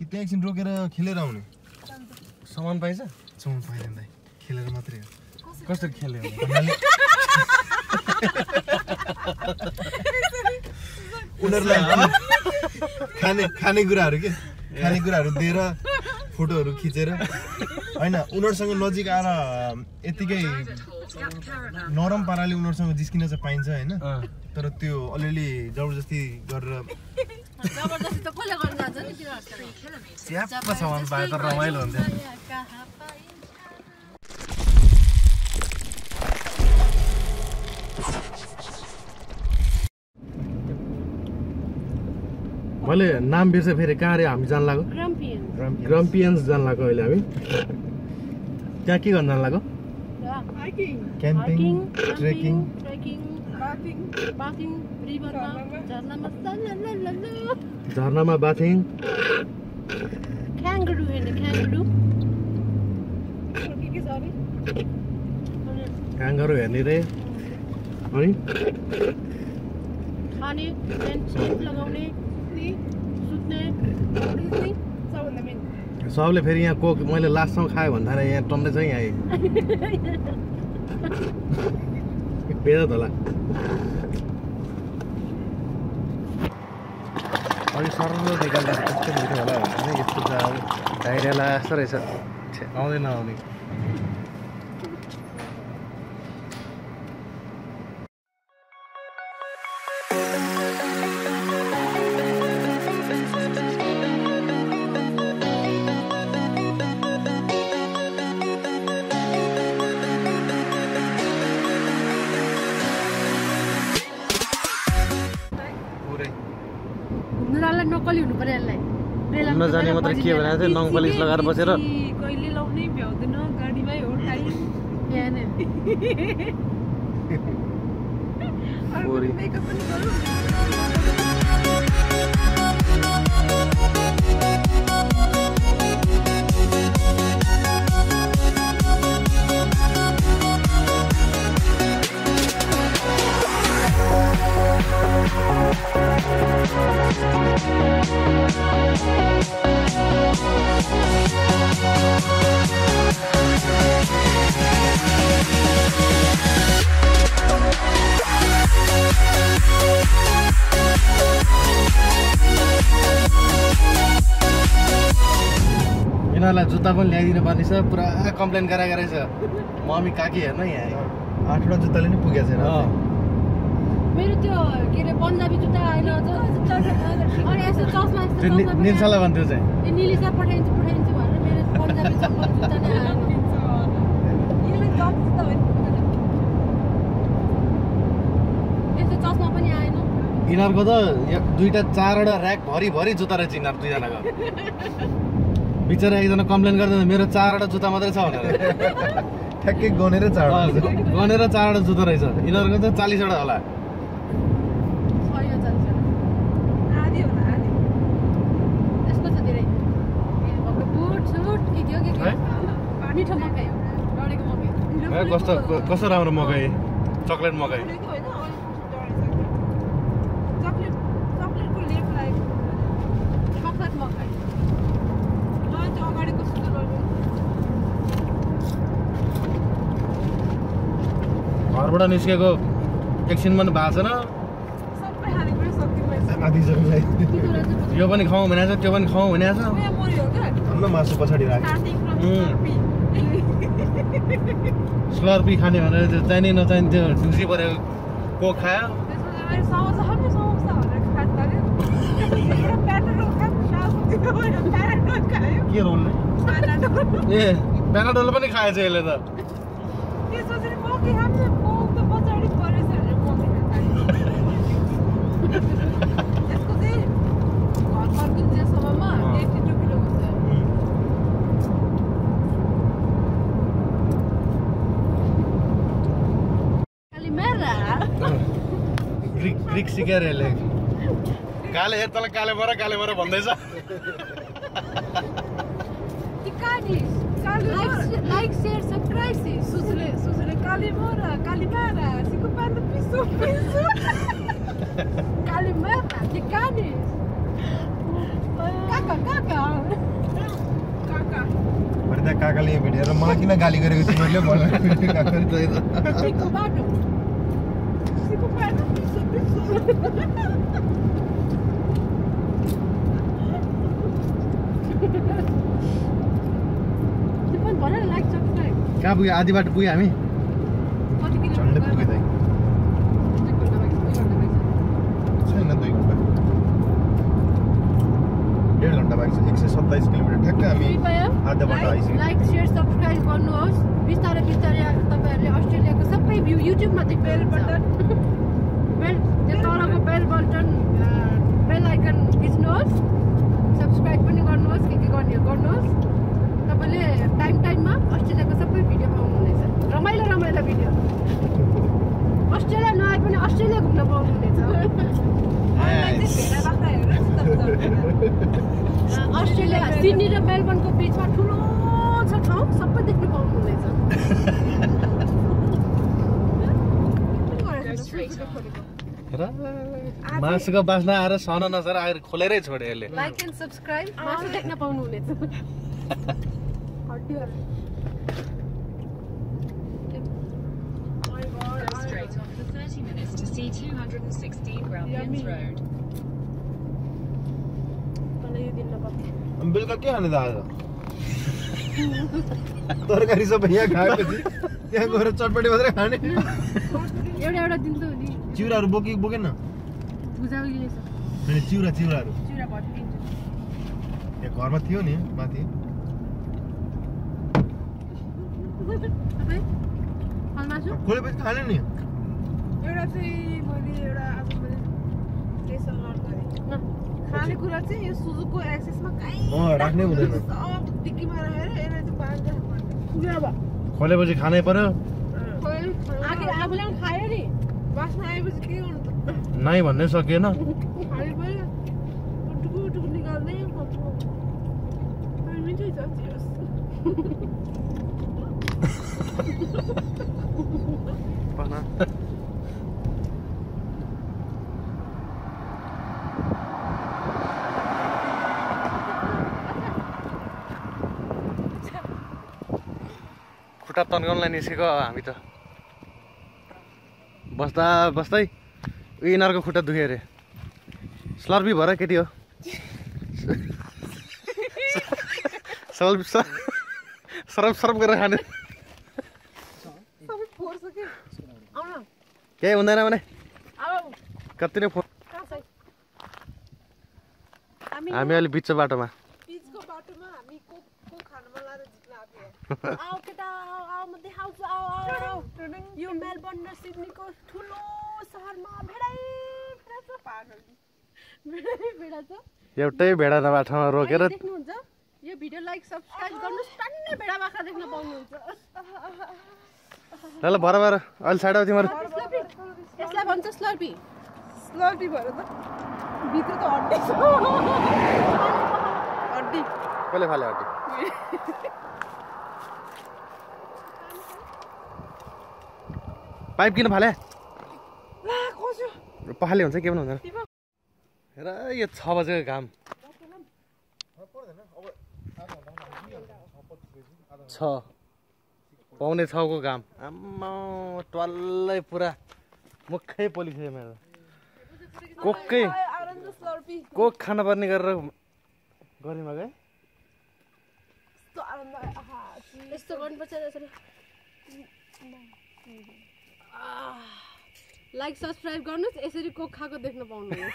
कि त्यहाँ एकछिन रोकेर खेलेर आउने सामान पाइन्छ सामान पाइदैन दाइ खेलेर मात्रै हो कसरी खेल्यो उनीहरूलाई खानेकुराहरू के खानेकुराहरू दिएर फोटोहरू खिचेर होइन उनीहरूसँग नजिक आएर यतिकै नरम पाराले उनीहरूसँग जिस्किन चाहिँ पाइन्छ होइन तर त्यो अलिअलि जबरजस्ती गरेर जबरजस्ती त कसले गर्न जान्छ नि च्याप्प सामान पाए त रमाइलो हुन्थ्यो मैले नाम बिर्से फेरि कहाँ रे हामी जान लाग्यो ग्रम्पियन्स जान लाग्यो अहिले हामी त्यहाँ के गर्न जान लाग्यो क्याम्पिङ ट्रेकिङ झरनामा बाथिङ क्याङ्गरू हेर्ने रे अनि खाने लगाउने सबले फेरि यहाँ कोक मैले लास्टसम्म खायो भन्दा यहाँ टन्दै छ यहाँ बेच होला अनि सरल निकाल्दा कस्तो मिठो होला भने यस्तो त अब डाइरियाला जस्तो रहेछ आउँदैन आउने नक्कली हुनु पर्यो यसलाई नजाने मात्रै के भनेको थियो नङ पलिस लगाएर बसेर कहिले लाउनै भ्याउँदैन गाडीमै हो टाइ बिहान मेकअप पनि गरौँ यिनीहरूलाई जुत्ता पनि ल्याइदिनु पर्ने छ पुरा कम्प्लेन गरेको रहेछ मम्मी काकी हेर्नु यहाँ 8वटा जुत्ताले नि पुगेको छैन मेरो त्यो के अरे पन्जाबी जुत्ता आएन अनि यस्तो चस्मा निल्सालाई भन्थ्यो चाहिँ निलिसा पठाइदिन्छु भनेर मेरो पन्जाबी चप्पल जुत्ता नै आएन यस्तो चस्मा पनि आएन यिनीहरूको त 2टा 4वटा ऱ्याक भरि जुत्ता रहेछ यिनीहरू दुईजनाको बिचरा एकजना कम्प्लेन गर्दैन मेरो 4वटा जुत्ता मात्रै छ भनेर ठ्याक्कै गनेर 4वटा जुत्ता रहेछ यिनीहरूको त 40वटा होला कस्तो राम्रो मकै चक्लेट मकै घरबाट निस्केको एकछिन पनि भएको छैन यो पनि खाउँ भनेको छ त्यो पनि खाउँ भनेको छ मासु पछाडि राख्यो स्लर्पी खाने भनेर त्यो चाहिने नचाहिने त्यो ढुसी परेको कोक खायो के रोल्ने ए प्याराडोल पनि खाएछ यसले त ग्रिक सिकेर यसले काले हेर तल काले मर भन्दैछ Like, share, subscribe, susule Calimora, Calimara, Sicupando piso. Calimara, que canes. Caca. पहिला काकाले यहाँ भेटेर मलाई किन गाली गरेको तिमीहरूले मलाई काका सिक्को बाटो कहाँ पुग्यो आधी बाटो पुग्यो हामी झन्डै पुग्यो दाइ छैन 2 घन्टा 1.5 घन्टा बाँकी छ 127 किलोमिटर ठ्याक्कै हामी आधा बाटो आइसक्यौँ लाइक शेयर सब्स्क्राइब गर्नुहोस् बिस्तारै बिस्तारै तपाईहरुले अस्ट्रेलियाको सबै भ्यू युट्युबमा देख्नु बेल बटन त्यो तलको बेल बटन बेल आइकन थिच्नुहोस् सब्स्क्राइब पनि गर्नुहोस् के गर्ने गर्नुहोस् तपाईले टाइममा अस्ट्रेलियाको सबै भिडियो पाउनुहुनेछ रमाइलो रमाइलो भिडियो अस्ट्रेलिया नआए पनि अस्ट्रेलिया घुम्न पाउनुहुनेछ अस्ट्रेलिया सिडनी र मेलबर्नको बिचमा ठुलो छ ठाउँ सबै देख्न पाउनुहुनेछ र मासुको बास्ना आएर सन नसर आएर खोलेरै छोड्यो यसले लाइक एन्ड सब्स्क्राइब मासु देख्न पाउनुहुनेछ Straight on for 30 minutes to see 216 Grampians Road. बेलुका के खाने त आज तरकारी सबै यहाँ खाएपछि त्यहाँ गएर चटपटी मात्रै खाने एउटा दिन्छ नि चिउराहरू बोकेन बुझाउले छ अनि चिउराहरू चिउरा भट्टिन्छ यहाँ घरमा थियो नि माथि मासु खोलेपछि खाने नि एउटा चाहिँ मैले एउटा आज मैले लेसन लर्न गरेँ खाने कुरा चाहिँ यो सुजुको एक्सेसमा कहीँ राख्नै हुँदैन सब टिक्कीमा राखेर यसलाई चाहिँ बाँध्दै खोलेपछि खानै पर्यो आखिर आफूले पनि खायो नि बास्ना आएपछि के गर्नु त नाइ भन्नै सकिएन खायो पऱ्यो टुकु निकाल्दै मिठै छ खुट्टा तन्काउनलाई निस्केको हामी त बस्दा बस्दै यिनीहरूको खुट्टा दुख्यो अरे स्लर्पी भएर केटी हो सरप गरेर खाने सबै फोर्छ के आउन केही हुँदैन भने अब कति नै फोन कहाँ छ हामी अलि बिच बाटोमा बिचको बाटोमा हामी को खान मन लागेर जित्न आएको आऊ केटा आऊ म देखाउँछु आऊ यो मेलबर्न र सिडनीको ठुलो सहरमा भेडा छ एउटै भेडा बाटोमा रोकेर देख्नुहुन्छ यो भिडियो लाइक सब्स्क्राइब गर्नुस् टन्नै भेडा बाख्रा देख्न पाउनुहुन्छ ल बराबर अहिले साइड हो तिमीहरू यसलाई भन्छ स्लर्पी स्लर्पी भएर त भित्र त हड्डी छ हड्डी कसले फाल्यो हड्डी पाइप किन फाले ला खोज्यो पखाले हुन्छ के पनि हुँदैन र यो 6 बजेको घाम 6 पाउने 6 को घाम आम्मा टल्लै पुरा मुखै पोलिसक्यो मेरो कोकै आनन्द स्लर्पी कोक खान पर्ने गरेर गरिमा गए यस्तो आनन्द आहा यस्तो गर्नुपर्छ यसरी लाइक सब्स्क्राइब गर्नुस् यसरी कोक खाएको देख्न पाउनुहुन्छ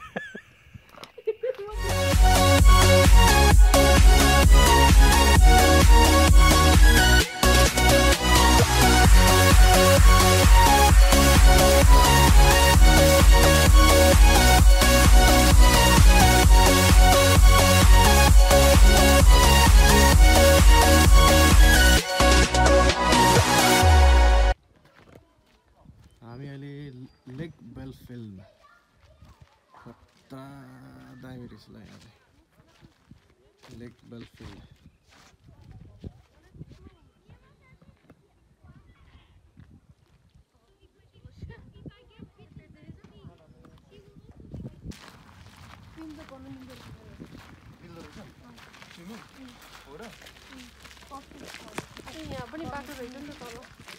हामी अहिले लेक बेलफिल्ड खतरा दामी रहेछ ल यहाँ लेक बेलफिल्ड हो र यहाँ पनि बाटो रहेछ नि त तल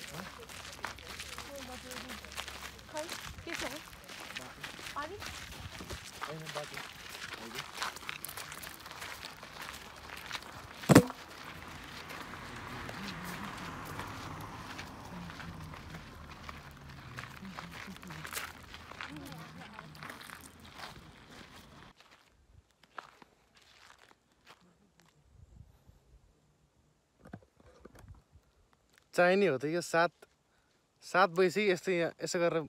खै के छ पानी हैन बाटो चाहिने हो त यो 7 बजी यस्तो यहाँ यसो गरेर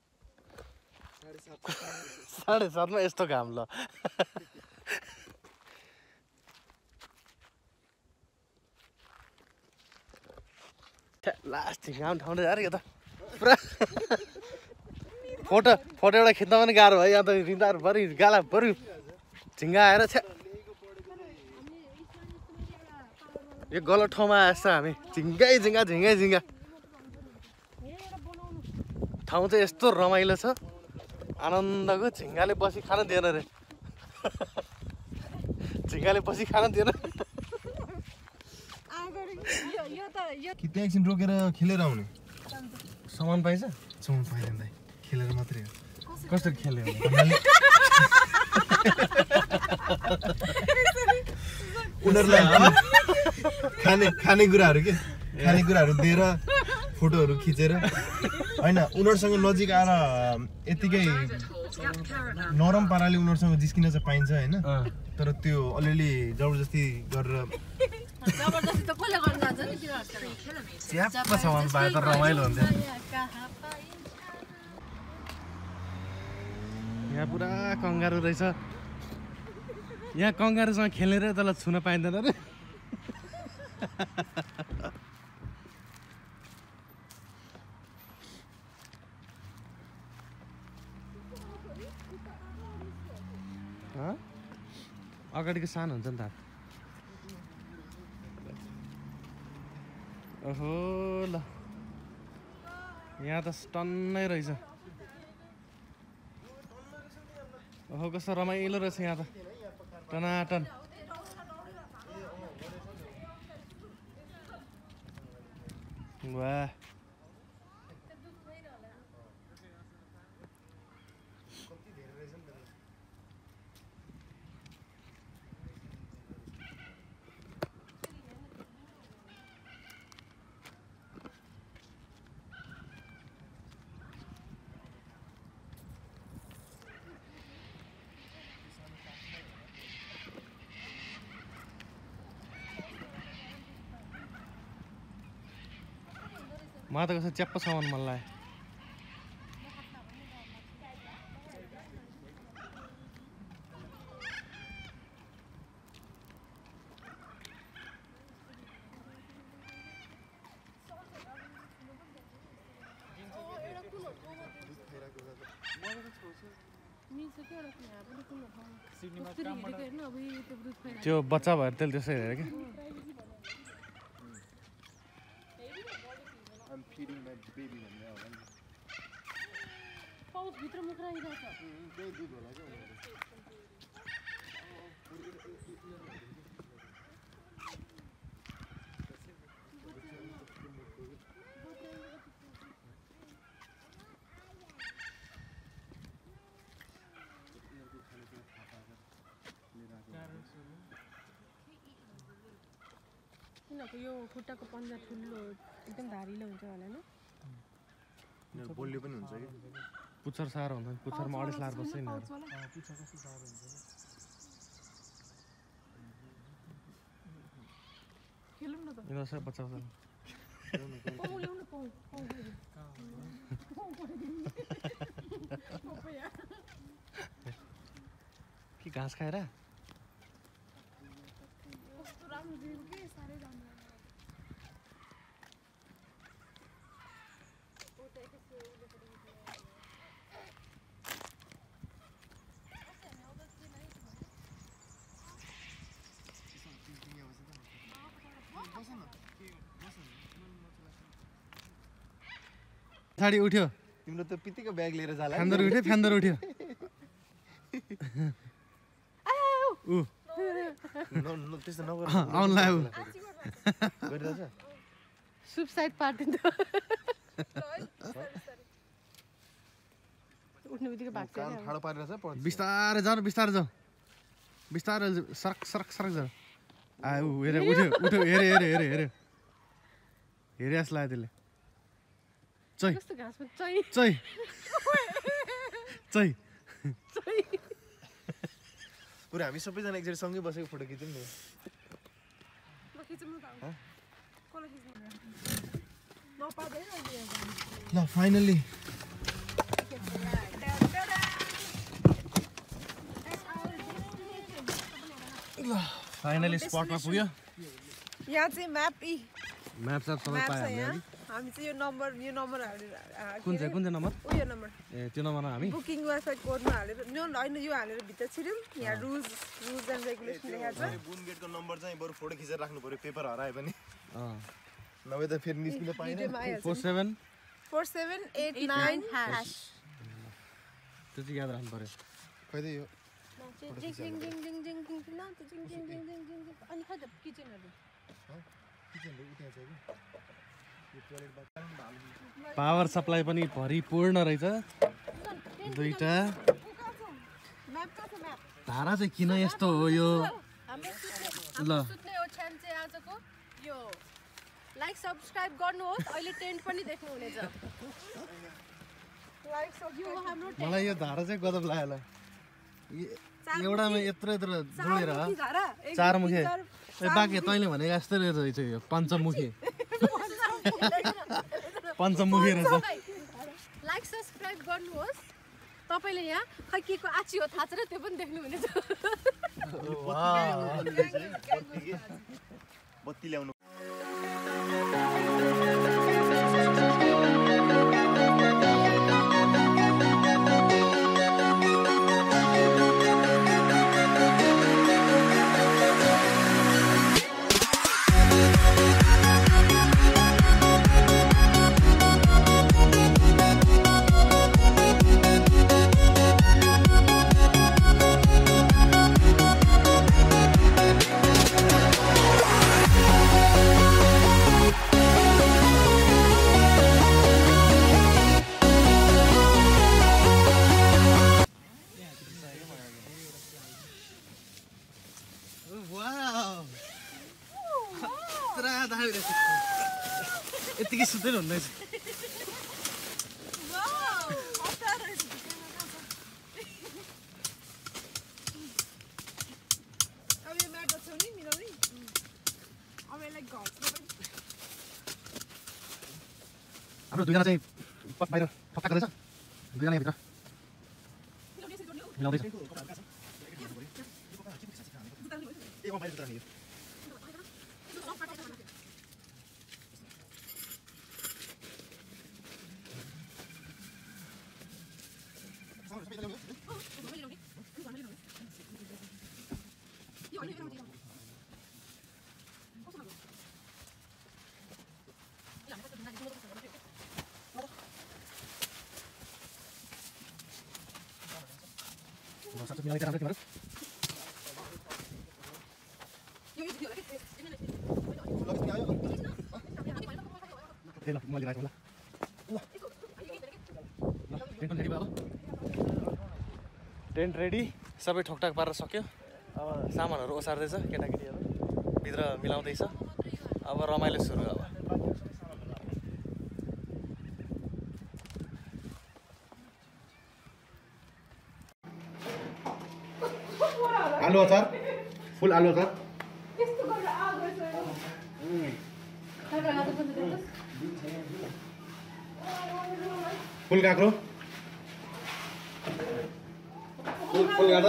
7:30 मा यस्तो घाम ल लास्ट घाम ठाउँदै यार यो त पुरा फोटो एउटा खिच्न पनि गाह्रो भयो यहाँ त रिन्दाहरू भरि गाला भरि झिङ्गा आएर छ्या यो गलत ठाउँमा आएछ हामी झिङ्गा ठाउँ चाहिँ यस्तो रमाइलो छ आनन्दको झिङ्गाले बसी खान दिएन रे झिङ्गाले बसी खान दिएन कि त्यहाँ एकछिन रोकेर खेलेर आउने सामान पाइन्छ सामान पाइँदैन दाइ खेलेर मात्रै हो कसरी खेल्यो उनीहरूलाई खानेकुराहरू के खानेकुराहरू दिएर फोटोहरू खिचेर होइन उनीहरूसँग नजिक आएर यतिकै नरम पाराले उनीहरूसँग जिस्किन चाहिँ पाइन्छ होइन तर त्यो अलिअलि जबरजस्ती गरेर जबरजस्ती त कसले गर्न जान्छ नि च्याप्प सामान पाए त रमाइलो हुन्थ्यो यहाँ पुरा कङ्गारु रहेछ यहाँ कङ्गारुसँग खेल्ने रे तँलाई छुन पाइँदैन रे अगाडिको सानो हुन्छ नि त ओहो ल यहाँ त टन्नै रहेछ ओहो कस्तो रमाइलो रहेछ यहाँ त टनाटन वाह मलाई त कस्तो च्याप्प सामान मन लाग्यो त्यो बच्चा भएर त्यसले त्यसै हेरे क्या भित्र मुक्रा आइरहेछ किनको यो खुट्टाको पन्जा ठुलो एकदम धारिलो हुन्छ होला नि बोल्यो पनि हुन्छ कि पुच्छर साह्रो हुन्छ पुच्छरमा 28 लाख बस्छ नि खेलौँ न त यिनीहरू बचाउँछ कि घाँस खाएर कस्तो राम्रो देख्यो के साह्रै राम्रो पछाडि उठ्यो तिम्रो त पितिको ब्याग लिएर जाला फ्यान्दर उठ्यो त्यस्तो नगर आउनलाई गरिरहेछ सुसाइड पार्टी त उठ्ने बित्तिकै भाग्छ कान ठाडो पारिरहेछ बिस्तारै जाऊ बिस्तारै जाऊ बिस्तारै सरक सरक सरक जाऊ आऊ हेरे उठ्यो उठ्यो हेरे हेरे हेरे हेरे हेरे जस्तो लाग्यो त्यसले चै कस्तो घाँसमा चै चै चै पुरा हामी सबैजना एकचोटि सँगै बसेको फोटो खिच्यौँ नि ल फाइनली फाइनली स्पटमा पुग्यो यहाँ चाहिँ म्याप म्याप सब सबै म्याप छ पायो यहाँ हामी चाहिँ यो नम्बर हालेर कुन चाहिँ नम्बर उयो नम्बर ए त्यो नम्बरमा हामी बुकिङ वाइफाई कोडमा हालेर होइन यो हालेर भित्र छिर्यौँ यहाँ रुल्स एन्ड रेगुलेसन लेखेको छ बुन गेटको नम्बर चाहिँ बरु फोटो खिचेर राख्नु पर्यो पेपर हरायो भने अँ नभए त फेरि निस्किन पाइँदैन भिडियोमा आइहाल्छ 47 4789 # त्यो चाहिँ याद राख्नु पर्यो खै त यो अनि खै त किचनहरू पावर सप्लाई पनि भरिपूर्ण रहेछ दुईटा धारा चाहिँ किन यस्तो हो यो ल सुत्ने ओछ्यान चाहिँ आजको यो लाइक सब्स्क्राइब गर्नुहोस् अहिले टेन्ट पनि देख्नुहुनेछ यो हाम्रो मलाई यो धारा चाहिँ गजब लाग्यो एउटामा यत्रो यत्रो जोडेर चारमुखे बाँकी तैँले भनेको जस्तै रहेछ यो पञ्चमुखी पञ्चमुखी रहेछ लाइक सब्स्क्राइब गर्नुहोस् तपाईँले यहाँ खै के को आची हो थाहा छैन त्यो पनि देख्नुहुनेछ बत्ती ल्याउनु यतिकै सुत्दै हुँदैछ हाम्रो दुईजना चाहिँ बाहिर ठक्का गर्दैछ दुईजना यहाँभित्र मिलाउँदैछ टेन्ट रेडी सबै ठोकठाक पारेर सक्यो अब सामानहरू ओसार्दैछ केटाकेटीहरू भित्र मिलाउँदैछ अब रमाइलो सुरु अब आलु अचार फुल आलु अचार फुल काँक्रो फुल गाजर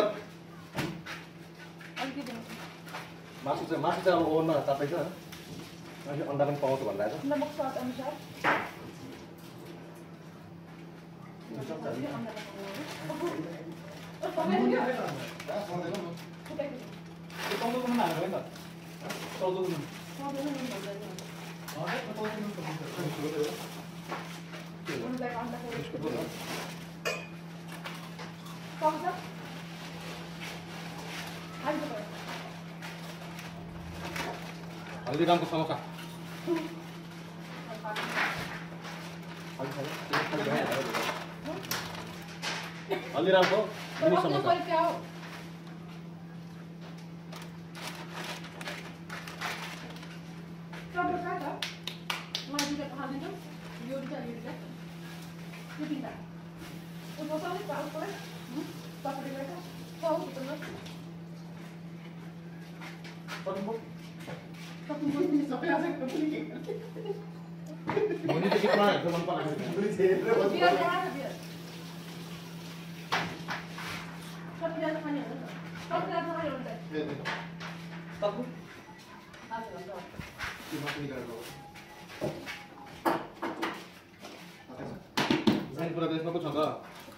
मासु चाहिँ अब ओभनमा ताप्दैछ अन्डा पनि पाउँछ भनिरहेको हल्दीरामको समोसा हल्दीरामको मिनी समोसा पुरा देशमा पो छ त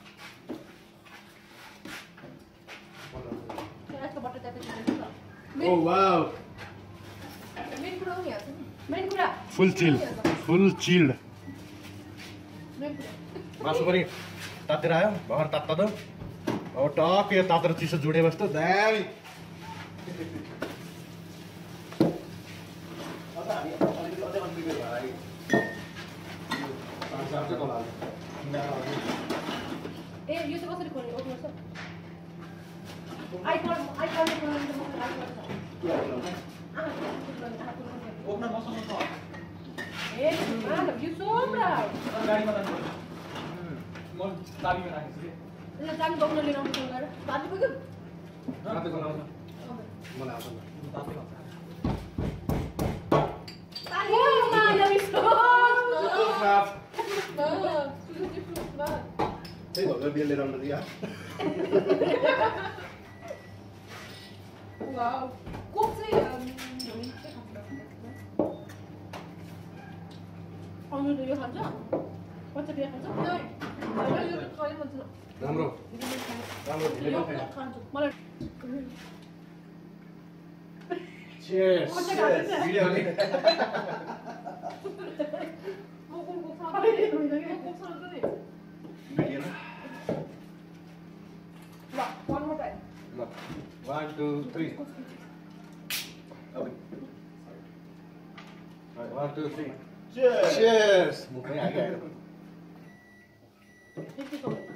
ओ वाउ फुल चिल्ड मासु पनि तातेर आयो भर तात्ता अब टक यो तातेर चिसो जोडे बस्छ दामी यो चाहिँ कसरी खोल्ने ओप्नुहोस् त्यही भएर बिल लिएर आउनु दिया वाउ कोक चाहिँ आउनु त यो खान्छ कच्चा बिहा खान्छ राम्रो राम्रो ढिलो खान्छु मलाई Cheers. Video ni. One more time. 1, 2, 3. Okay. 1, 2, 3. Cheers. Cheers. Mukanya agak.